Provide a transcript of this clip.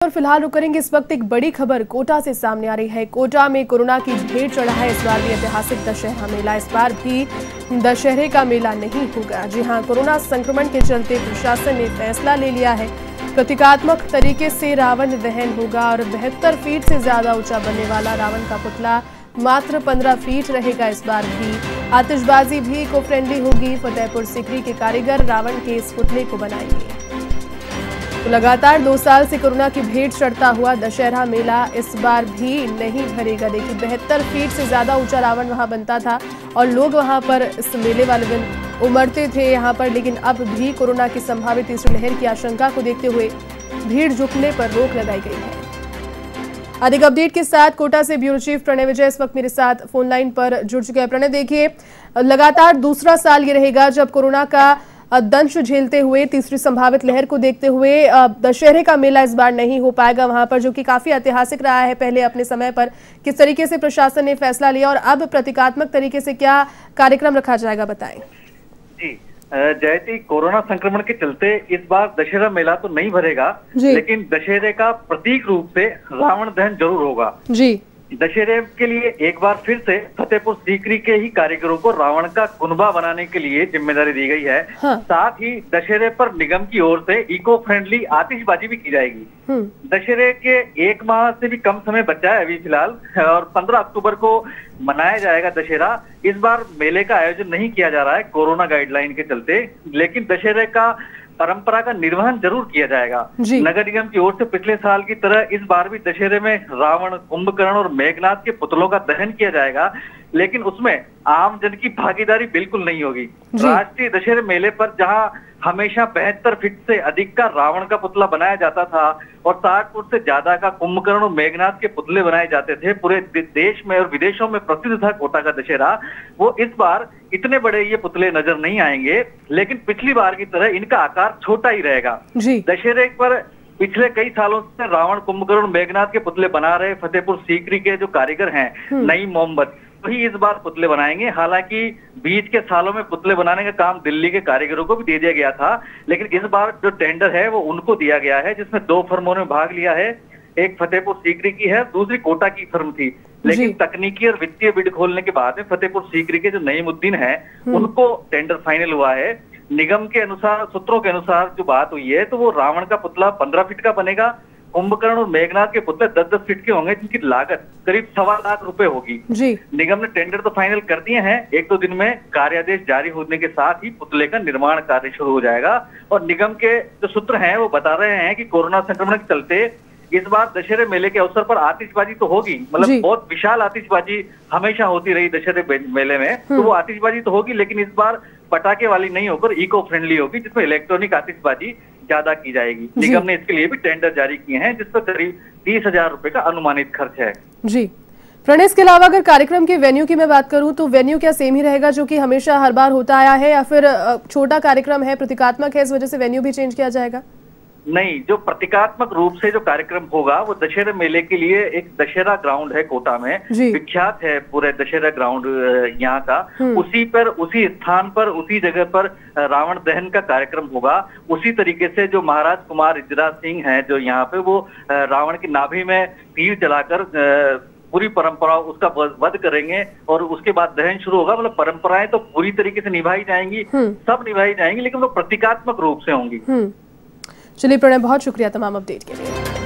और फिलहाल रुक करेंगे इस वक्त एक बड़ी खबर कोटा से सामने आ रही है। कोटा में कोरोना की भेंट चढ़ा है इस बार भी ऐतिहासिक दशहरा मेला। इस बार भी दशहरे का मेला नहीं होगा। जी हां, कोरोना संक्रमण के चलते प्रशासन ने फैसला ले लिया है। प्रतीकात्मक तरीके से रावण दहन होगा और 72 फीट से ज्यादा ऊंचा बनने वाला रावण का पुतला मात्र 15 फीट रहेगा। इस बार भी आतिशबाजी भी इको फ्रेंडली होगी। फतेहपुर सीकरी के कारीगर रावण के इस पुतले को बनाएंगे। तो लगातार 2 साल से कोरोना की भेंट चढ़ता हुआ दशहरा मेला इस बार भी नहीं भरेगा। देखिए, 72 फीट से ज्यादा ऊंचा रावण वहां बनता था और लोग वहां पर इस मेले वाले दिन उमड़ते थे यहां पर, लेकिन अब भी कोरोना की संभावित तीसरी लहर की आशंका को देखते हुए भीड़ जुटने पर रोक लगाई गई है। अधिक अपडेट के साथ कोटा से ब्यूरो चीफ प्रणय विजय इस वक्त मेरे साथ फोन लाइन पर जुड़ चुके हैं। प्रणय, देखिए, लगातार दूसरा साल ये रहेगा जब कोरोना का दंश झेलते हुए तीसरी संभावित लहर को देखते हुए दशहरे का मेला इस बार नहीं हो पाएगा वहां पर, जो कि काफी ऐतिहासिक रहा है पहले अपने समय पर। किस तरीके से प्रशासन ने फैसला लिया और अब प्रतीकात्मक तरीके से क्या कार्यक्रम रखा जाएगा, बताएं। जी जयती, कोरोना संक्रमण के चलते इस बार दशहरा मेला तो नहीं भरेगा, लेकिन दशहरे का प्रतीक रूप से रावण दहन जरूर होगा। जी, दशहरे के लिए एक बार फिर से फतेहपुर सीकरी के ही कारीगरों को रावण का कुनबा बनाने के लिए जिम्मेदारी दी गई है। हाँ। साथ ही दशहरे पर निगम की ओर से इको फ्रेंडली आतिशबाजी भी की जाएगी। दशहरे के 1 माह से भी कम समय बचा है अभी फिलहाल, और 15 अक्टूबर को मनाया जाएगा दशहरा। इस बार मेले का आयोजन नहीं किया जा रहा है कोरोना गाइडलाइन के चलते, लेकिन दशहरे का परंपरा का निर्वहन जरूर किया जाएगा। नगर निगम की ओर से पिछले साल की तरह इस बार भी दशहरे में रावण, कुंभकर्ण और मेघनाथ के पुतलों का दहन किया जाएगा, लेकिन उसमें आम जन की भागीदारी बिल्कुल नहीं होगी। राष्ट्रीय दशहरे मेले पर जहां हमेशा 72 फीट से अधिक का रावण का पुतला बनाया जाता था और 60 फुट से ज्यादा का कुंभकर्ण और मेघनाथ के पुतले बनाए जाते थे, पूरे देश में और विदेशों में प्रसिद्ध था कोटा का दशहरा, वो इस बार इतने बड़े ये पुतले नजर नहीं आएंगे, लेकिन पिछली बार की तरह इनका आकार छोटा ही रहेगा। दशहरे पर पिछले कई सालों से रावण, कुंभकर्ण, मेघनाथ के पुतले बना रहे फतेहपुर सीकरी के जो कारीगर हैं नईम मोहम्मद, वही इस बार पुतले बनाएंगे। हालांकि बीच के सालों में पुतले बनाने का काम दिल्ली के कारीगरों को भी दे दिया गया था, लेकिन इस बार जो टेंडर है वो उनको दिया गया है, जिसमें 2 फर्मों ने भाग लिया है। एक फतेहपुर सीकरी की है, दूसरी कोटा की फर्म थी, लेकिन तकनीकी और वित्तीय बिड खोलने के बाद में फतेहपुर सीकरी के जो नईमुद्दीन है उनको टेंडर फाइनल हुआ है। निगम के अनुसार, सूत्रों के अनुसार जो बात हुई है, तो वो रावण का पुतला 15 फीट का बनेगा, कुंभकर्ण और मेघनाथ के पुतले 10-10 फीट के होंगे, जिनकी लागत करीब 1.25 लाख रुपए होगी। निगम ने टेंडर तो फाइनल कर दिए हैं। 1-2 दिन में कार्यादेश जारी होने के साथ ही पुतले का निर्माण कार्य शुरू हो जाएगा। और निगम के जो सूत्र हैं वो बता रहे हैं कि कोरोना संक्रमण के चलते इस बार दशहरे मेले के अवसर पर आतिशबाजी तो होगी, मतलब बहुत विशाल आतिशबाजी हमेशा होती रही दशहरे मेले में, तो वो आतिशबाजी तो होगी, लेकिन इस बार पटाखे वाली नहीं होकर इको फ्रेंडली होगी, जिसमें इलेक्ट्रॉनिक आतिशबाजी ज्यादा की जाएगी। निगम ने इसके लिए भी टेंडर जारी किए हैं, जिस पर करीब 30,000 रुपए का अनुमानित खर्च है। जी प्रणय, इसके अलावा अगर कार्यक्रम के वेन्यू की मैं बात करूं तो वेन्यू क्या सेम ही रहेगा जो कि हमेशा हर बार होता आया है, या फिर छोटा कार्यक्रम है, प्रतीकात्मक है, इस वजह से वेन्यू भी चेंज किया जाएगा? नहीं, जो प्रतीकात्मक रूप से जो कार्यक्रम होगा वो दशहरे मेले के लिए एक दशहरा ग्राउंड है कोटा में, विख्यात है पूरे दशहरा ग्राउंड यहाँ का, उसी पर, उसी स्थान पर, उसी जगह पर रावण दहन का कार्यक्रम होगा। उसी तरीके से जो महाराज कुमार इजराज सिंह हैं जो यहाँ पे, वो रावण की नाभि में तीर चलाकर पूरी परंपरा उसका वध करेंगे और उसके बाद दहन शुरू होगा। मतलब परंपराएं तो पूरी तरीके से निभाई जाएंगी, सब निभाई जाएंगी, लेकिन वो प्रतीकात्मक रूप से होंगी। चलिए प्रणय, बहुत शुक्रिया तमाम अपडेट के लिए।